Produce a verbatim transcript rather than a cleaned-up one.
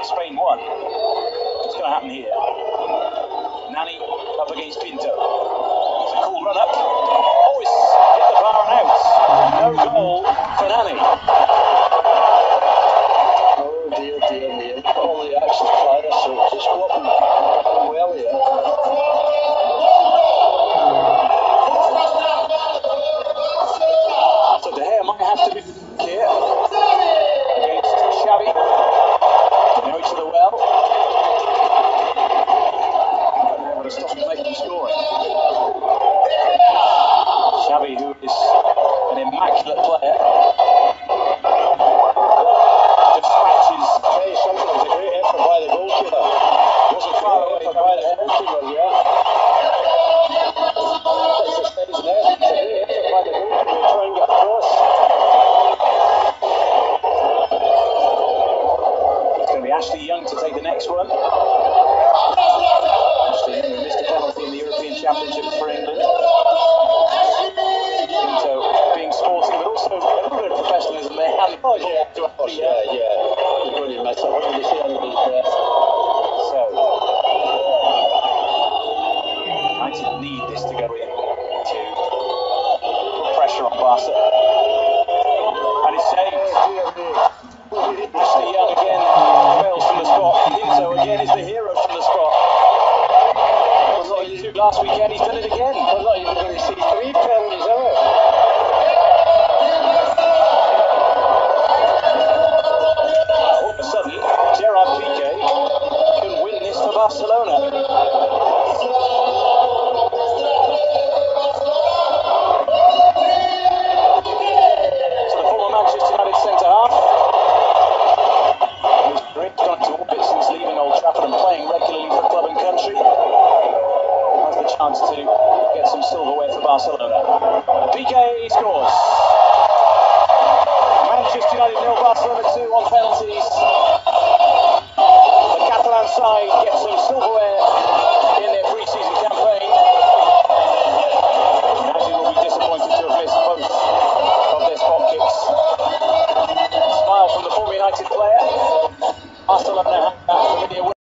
Spain won. What's going to happen here? Nani up against Pinto. It's a cool run up. Oh, it's hit the bar and out. No goal for Nani. Oh dear, dear, dear. All the action players, so just go up and well here. So De Gea might have to be here against Xavi. Now to the well. They're able to stop him late from scoring. Xavi, who is an immaculate player, dispatches. Hey, something was a great effort by the goalkeeper. Wasn't far away Effort by the goalkeeper, yeah. It's a space net. It's a great effort by the goalkeeper to try and get across. It's going to be Ashley Young to take the next one. Ashley Young, who missed a penalty in the European Championship for England. Pinto being sporting, but also a little bit of professionalism there. And Oh, yeah. to Oh, Ashley yeah, Young. yeah. You're going to miss it. What did he say under his breath? So, United need this to go in to put pressure on Barca. And it's saved. Ashley Young again fails from the spot. Pinto again is the hero from the spot. Was not used to last weekend, he's done it again. We're not even going to see three penalties, are we? All of a sudden, Gerard Piqué can win this for Barcelona. So the former Manchester United centre-half, who's great gone to orbit since leaving Old Trafford and playing regularly for club and country, has the chance to get some silverware for Barcelona. Piqué scores. Manchester United nil, Barcelona two on penalties. The Catalan side